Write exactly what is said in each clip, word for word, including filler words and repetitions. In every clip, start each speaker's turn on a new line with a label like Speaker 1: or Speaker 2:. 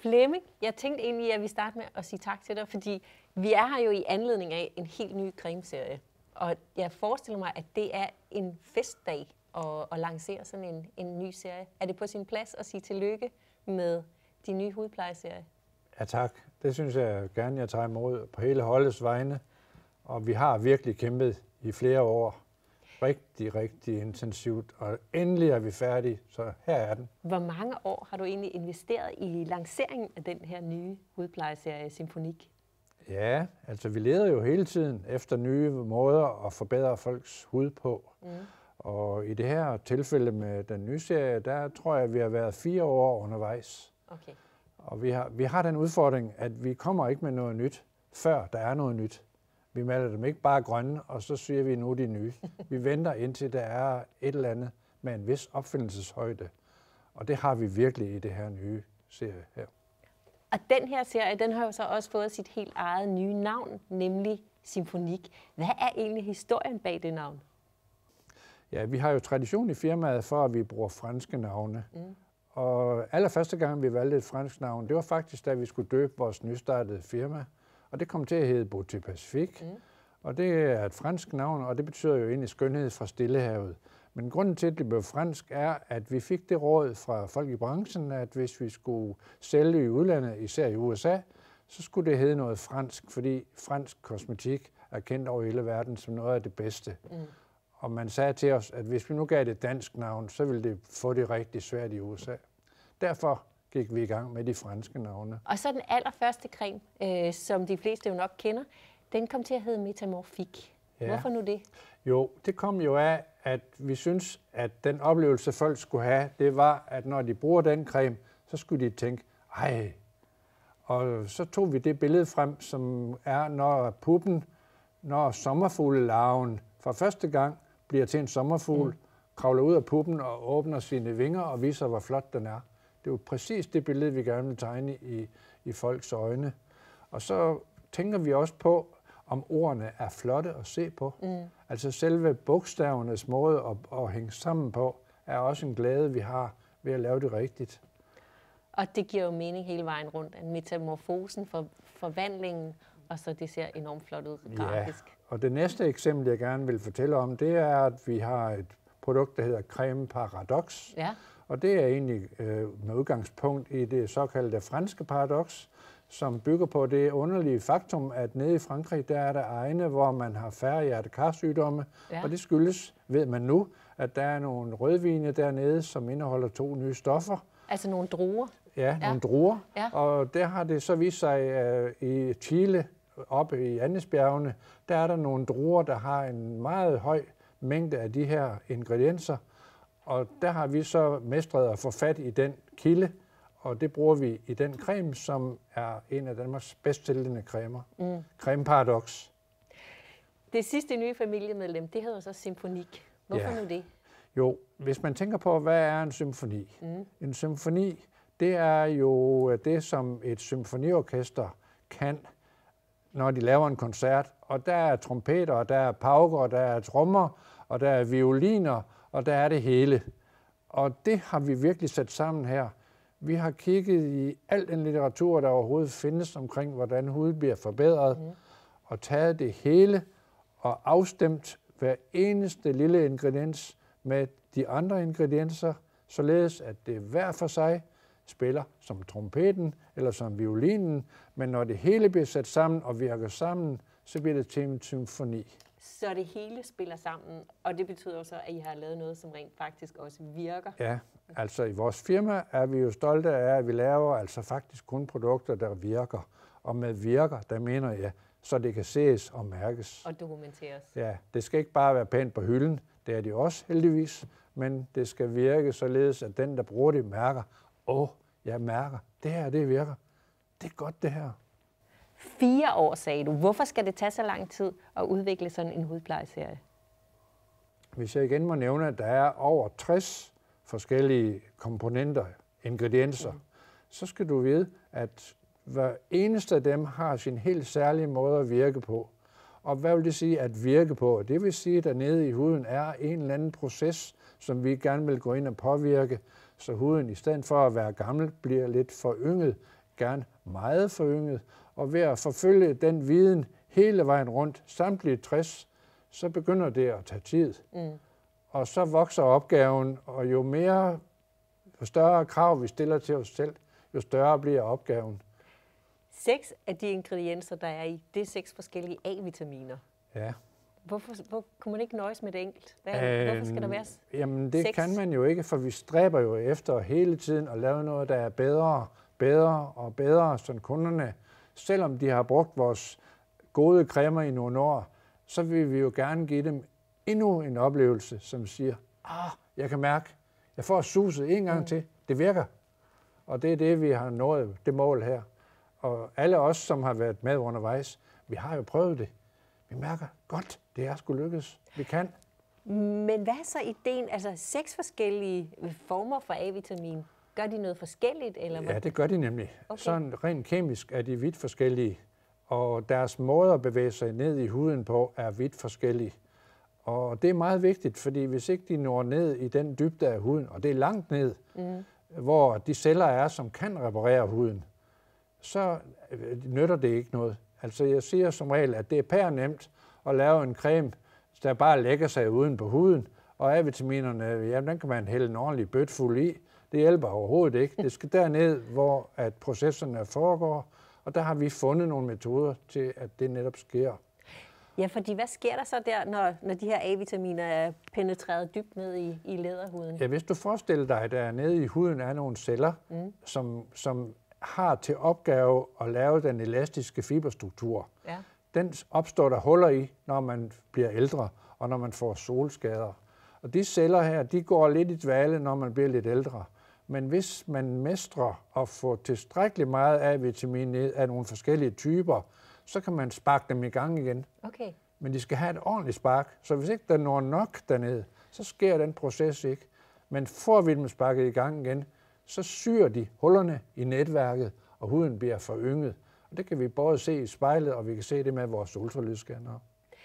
Speaker 1: Flemming, jeg tænkte egentlig, at vi starter med at sige tak til dig, fordi vi er her jo i anledning af en helt ny cremeserie. Og jeg forestiller mig, at det er en festdag at, at lancere sådan en, en ny serie. Er det på sin plads at sige tillykke med de nye hudplejeserier?
Speaker 2: Ja tak, det synes jeg gerne, jeg tager imod på hele holdets vegne. Og vi har virkelig kæmpet i flere år. Rigtig, rigtig intensivt. Og endelig er vi færdige, så her er den.
Speaker 1: Hvor mange år har du egentlig investeret i lanceringen af den her nye hudplejeserie Symfonik?
Speaker 2: Ja, altså vi leder jo hele tiden efter nye måder at forbedre folks hud på. Mm. Og i det her tilfælde med den nye serie, der tror jeg, at vi har været fire år undervejs.
Speaker 1: Okay.
Speaker 2: Og vi har, vi har den udfordring, at vi kommer ikke med noget nyt, før der er noget nyt. Vi maler dem ikke bare grønne, og så siger vi nu de nye. Vi venter indtil der er et eller andet med en vis opfindelseshøjde. Og det har vi virkelig i det her nye serie her.
Speaker 1: Og den her serie, den har jo så også fået sit helt eget nye navn, nemlig Symfonik. Hvad er egentlig historien bag det navn?
Speaker 2: Ja, vi har jo tradition i firmaet for, at vi bruger franske navne. Mm. Og allerførste gang, vi valgte et fransk navn, det var faktisk, da vi skulle døbe vores nystartede firma. Og det kom til at hedde Beauté Pacifique. Mm. Og det er et fransk navn, og det betyder jo egentlig skønhed fra Stillehavet. Men grunden til, at det blev fransk, er, at vi fik det råd fra folk i branchen, at hvis vi skulle sælge i udlandet, især i U S A, så skulle det hedde noget fransk, fordi fransk kosmetik er kendt over hele verden som noget af det bedste. Mm. Og man sagde til os, at hvis vi nu gav det et dansk navn, så ville det få det rigtig svært i U S A. Derfor gik vi i gang med de franske navne.
Speaker 1: Og så den allerførste creme, øh, som de fleste jo nok kender, den kom til at hedde Metamorphique. Ja. Hvorfor nu det?
Speaker 2: Jo, det kom jo af, at vi synes, at den oplevelse, folk skulle have, det var, at når de bruger den creme, så skulle de tænke, ej. Og så tog vi det billede frem, som er, når puppen, når sommerfuglelarven for første gang bliver til en sommerfugl, mm. kravler ud af puppen og åbner sine vinger og viser, hvor flot den er. Det er jo præcis det billede, vi gerne vil tegne i, i folks øjne. Og så tænker vi også på, om ordene er flotte at se på. Mm. Altså selve bogstavernes måde at, at hænge sammen på, er også en glæde, vi har ved at lave det rigtigt.
Speaker 1: Og det giver jo mening hele vejen rundt. Metamorfosen, for, forvandlingen, og så det ser enormt flot ud grafisk.
Speaker 2: Ja, og det næste eksempel, jeg gerne vil fortælle om, det er, at vi har et produkt, der hedder Creme Paradox. Ja. Og det er egentlig øh, med udgangspunkt i det såkaldte franske paradoks, som bygger på det underlige faktum, at nede i Frankrig, der er der egne, hvor man har færre hjerte-karsygdomme, ja. Og det skyldes, ved man nu, at der er nogle rødvine dernede, som indeholder to nye stoffer.
Speaker 1: Altså nogle druer?
Speaker 2: Ja, ja. nogle druer. Ja. Og der har det så vist sig uh, i Chile, oppe i Andesbjergene, der er der nogle druer, der har en meget høj mængde af de her ingredienser. Og der har vi så mestret at få fat i den kilde, og det bruger vi i den creme, som er en af Danmarks bedst sælgende cremer. Mm. Creme Paradox.
Speaker 1: Det sidste nye familiemedlem, det hedder så Symfonik. Hvorfor ja. nu det?
Speaker 2: Jo, hvis man tænker på, hvad er en symfoni? Mm. En symfoni, det er jo det, som et symfoniorkester kan, når de laver en koncert. Og der er trompeter, og der er pauker, og der er trommer, og der er violiner, og der er det hele. Og det har vi virkelig sat sammen her. Vi har kigget i al den litteratur, der overhovedet findes omkring, hvordan hud bliver forbedret, mm. og taget det hele og afstemt hver eneste lille ingrediens med de andre ingredienser, således at det hver for sig spiller som trompeten eller som violinen, men når det hele bliver sat sammen og virker sammen, så bliver det til en symfoni.
Speaker 1: Så det hele spiller sammen, og det betyder jo så, at I har lavet noget, som rent faktisk også virker?
Speaker 2: Ja, altså i vores firma er vi jo stolte af, at vi laver altså faktisk kun produkter, der virker. Og med virker, der mener jeg, så det kan ses og mærkes.
Speaker 1: Og dokumenteres.
Speaker 2: Ja, det skal ikke bare være pænt på hylden, det er det også heldigvis, men det skal virke således, at den, der bruger det, mærker, åh, jeg mærker, det her, det virker. Det er godt, det her.
Speaker 1: Fire år, sagde du. Hvorfor skal det tage så lang tid at udvikle sådan en hudplejeserie?
Speaker 2: Hvis jeg igen må nævne, at der er over tres forskellige komponenter, ingredienser, mm. så skal du vide, at hver eneste af dem har sin helt særlige måde at virke på. Og hvad vil det sige at virke på? Det vil sige, at der nede i huden er en eller anden proces, som vi gerne vil gå ind og påvirke, så huden i stedet for at være gammel, bliver lidt forynget, gerne meget forynget, og ved at forfølge den viden hele vejen rundt, samtlige tres, så begynder det at tage tid. Mm. Og så vokser opgaven, og jo mere, jo større krav vi stiller til os selv, jo større bliver opgaven.
Speaker 1: Seks af de ingredienser, der er i, det er seks forskellige A-vitaminer.
Speaker 2: Ja.
Speaker 1: Hvorfor, hvor kunne man ikke nøjes med det enkelt? Hvad, øh, hvorfor skal der være seks?
Speaker 2: Jamen det kan man jo ikke, for vi stræber jo efter hele tiden at lave noget, der er bedre, bedre og bedre, så kunderne, selvom de har brugt vores gode cremer i nogle år, så vil vi jo gerne give dem endnu en oplevelse, som siger, ah, jeg kan mærke, jeg får suset en gang mm. til, det virker. Og det er det, vi har nået, det mål her. Og alle os, som har været med undervejs, vi har jo prøvet det. Vi mærker, godt, det er sgu lykkes. Vi kan.
Speaker 1: Men hvad er så ideen? Altså seks forskellige former for A-vitamin. Gør de noget forskelligt? Eller
Speaker 2: ja, det gør de nemlig.
Speaker 1: Okay.
Speaker 2: Sådan rent kemisk er de vidt forskellige. Og deres måde at bevæge sig ned i huden på er vidt forskellige. Og det er meget vigtigt, fordi hvis ikke de når ned i den dybde af huden, og det er langt ned, mm. hvor de celler er, som kan reparere huden, så nytter det ikke noget. Altså jeg siger som regel, at det er pære nemt at lave en creme, der bare lægger sig uden på huden, og A-vitaminerne, jamen den kan man hælde en ordentlig bøtte fuld i. Det hjælper overhovedet ikke. Det skal derned, hvor at processerne foregår, og der har vi fundet nogle metoder til, at det netop sker.
Speaker 1: Ja, fordi hvad sker der så der, når, når de her A-vitaminer er penetreret dybt ned i, i læderhuden?
Speaker 2: Ja, hvis du forestiller dig, at der nede i huden er nogle celler, mm. som, som har til opgave at lave den elastiske fiberstruktur. Ja. Den opstår der huller i, når man bliver ældre, og når man får solskader. Og de celler her, de går lidt i dvale, når man bliver lidt ældre. Men hvis man mestrer at få tilstrækkeligt meget A-vitamin ned af nogle forskellige typer, så kan man sparke dem i gang igen.
Speaker 1: Okay.
Speaker 2: Men de skal have et ordentligt spark, så hvis ikke der når nok derned, så sker den proces ikke. Men får vi dem sparket i gang igen, så syr de hullerne i netværket, og huden bliver forynget. Og det kan vi både se i spejlet, og vi kan se det med vores ultralydsscanner.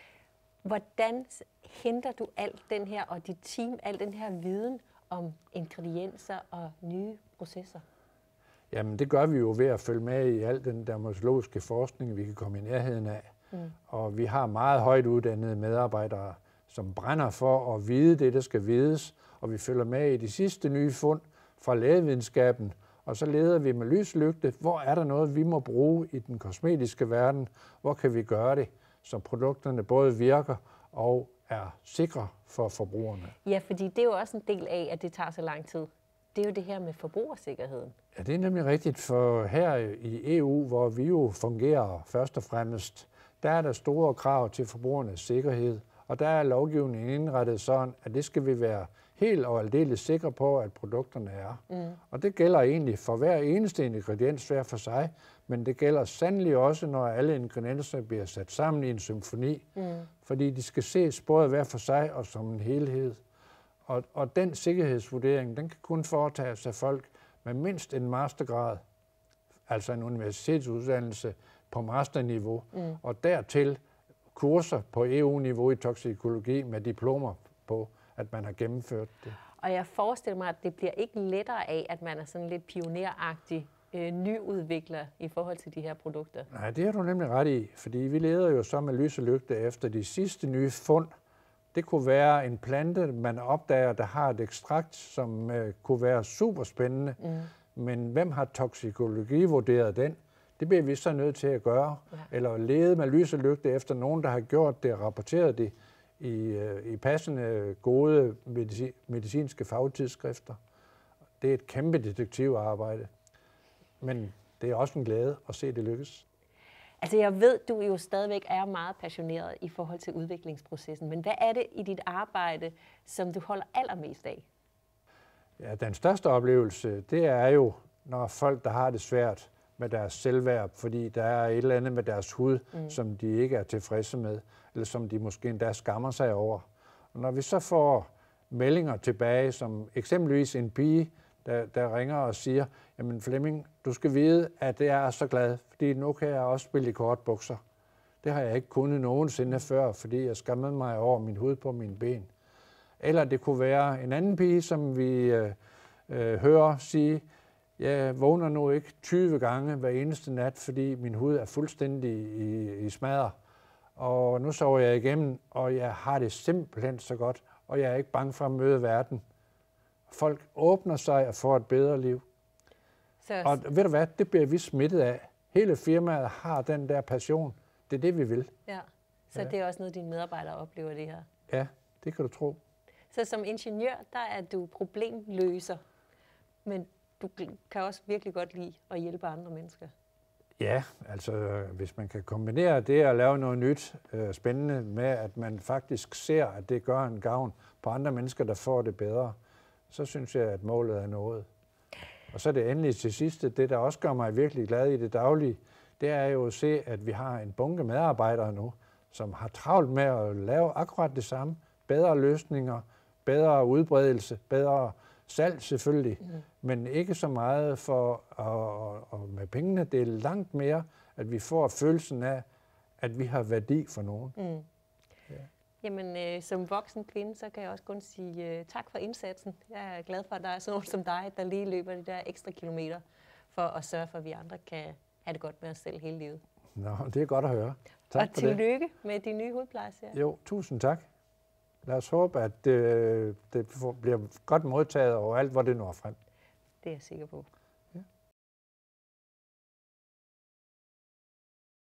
Speaker 1: Hvordan henter du alt den her, og dit team, al den her viden om ingredienser og nye processer?
Speaker 2: Jamen det gør vi jo ved at følge med i al den dermatologiske forskning, vi kan komme i nærheden af. Mm. Og vi har meget højt uddannede medarbejdere, som brænder for at vide det, der skal vides. Og vi følger med i de sidste nye fund fra lægevidenskaben. Og så leder vi med lyslygte, hvor er der noget, vi må bruge i den kosmetiske verden? Hvor kan vi gøre det, så produkterne både virker og er sikre for forbrugerne?
Speaker 1: Ja, fordi det er jo også en del af, at det tager så lang tid. Det er jo det her med forbrugersikkerheden.
Speaker 2: Ja, det er nemlig rigtigt, for her i E U, hvor vi jo fungerer først og fremmest, der er der store krav til forbrugernes sikkerhed, og der er lovgivningen indrettet sådan, at det skal vi være helt og aldeles sikre på, at produkterne er. Mm. Og det gælder egentlig for hver eneste ingrediens hver for sig, men det gælder sandelig også, når alle ingredienser bliver sat sammen i en symfoni, mm. fordi de skal ses både hver for sig og som en helhed. Og, og den sikkerhedsvurdering, den kan kun foretages af folk med mindst en mastergrad, altså en universitetsuddannelse på masterniveau, mm. og dertil kurser på E U-niveau i toksikologi med diplomer på, at man har gennemført det.
Speaker 1: Og jeg forestiller mig, at det bliver ikke lettere af, at man er sådan lidt pioneragtig øh, nyudvikler i forhold til de her produkter.
Speaker 2: Nej, det har du nemlig ret i, fordi vi leder jo så med lys og lygte efter de sidste nye fund. Det kunne være en plante, man opdager, der har et ekstrakt, som øh, kunne være super spændende, mm. men hvem har toksikologi vurderet den? Det bliver vi så nødt til at gøre, ja. Eller lede med lys og lygte efter nogen, der har gjort det og rapporteret det i, øh, i passende gode medicin, medicinske fagtidsskrifter. Det er et kæmpe detektivarbejde, men det er også en glæde at se det lykkes.
Speaker 1: Altså jeg ved, du jo stadigvæk er meget passioneret i forhold til udviklingsprocessen, men hvad er det i dit arbejde, som du holder allermest af?
Speaker 2: Ja, den største oplevelse, det er jo, når folk, der har det svært med deres selvværd, fordi der er et eller andet med deres hud, mm. som de ikke er tilfredse med, eller som de måske endda skammer sig over. Og når vi så får meldinger tilbage, som eksempelvis en pige, der, der ringer og siger, jamen Flemming, du skal vide, at jeg er så glad, fordi nu kan jeg også spille i kortbukser. Det har jeg ikke kunnet nogensinde før, fordi jeg skammede mig over min hud på mine ben. Eller det kunne være en anden pige, som vi øh, øh, hører sige, Jeg vågner nu ikke tyve gange hver eneste nat, fordi min hud er fuldstændig i, i smadre. Og nu sover jeg igennem, og jeg har det simpelthen så godt, og jeg er ikke bange for at møde verden. Folk åbner sig og får et bedre liv. Så... Og ved du hvad, det bliver vi smittet af. Hele firmaet har den der passion. Det er det, vi vil.
Speaker 1: Ja, så ja. Det er også noget, dine medarbejdere oplever det her.
Speaker 2: Ja, det kan du tro.
Speaker 1: Så som ingeniør, der er du problemløser, men du kan også virkelig godt lide at hjælpe andre mennesker.
Speaker 2: Ja, altså hvis man kan kombinere det at lave noget nyt, øh, spændende med, at man faktisk ser, at det gør en gavn på andre mennesker, der får det bedre, så synes jeg, at målet er nået. Og så er det endelig til sidst, det der også gør mig virkelig glad i det daglige, det er jo at se, at vi har en bunke medarbejdere nu, som har travlt med at lave akkurat det samme. Bedre løsninger, bedre udbredelse, bedre salg selvfølgelig, mm. men ikke så meget for at, og med pengene. Det er langt mere, at vi får følelsen af, at vi har værdi for nogen. Mm.
Speaker 1: Ja. Jamen, øh, som voksen kvinde, så kan jeg også kun sige øh, tak for indsatsen. Jeg er glad for, at der er sådan nogen som dig, der lige løber de der ekstra kilometer, for at sørge for, at vi andre kan have det godt med os selv hele livet.
Speaker 2: Nå, det er godt at høre. Tak
Speaker 1: og
Speaker 2: for
Speaker 1: tillykke det. Med din nye hudplejeserie.
Speaker 2: Jo, tusind tak. Lad os håbe, at det, det bliver godt modtaget overalt, hvor det når frem.
Speaker 1: Det er jeg sikker på.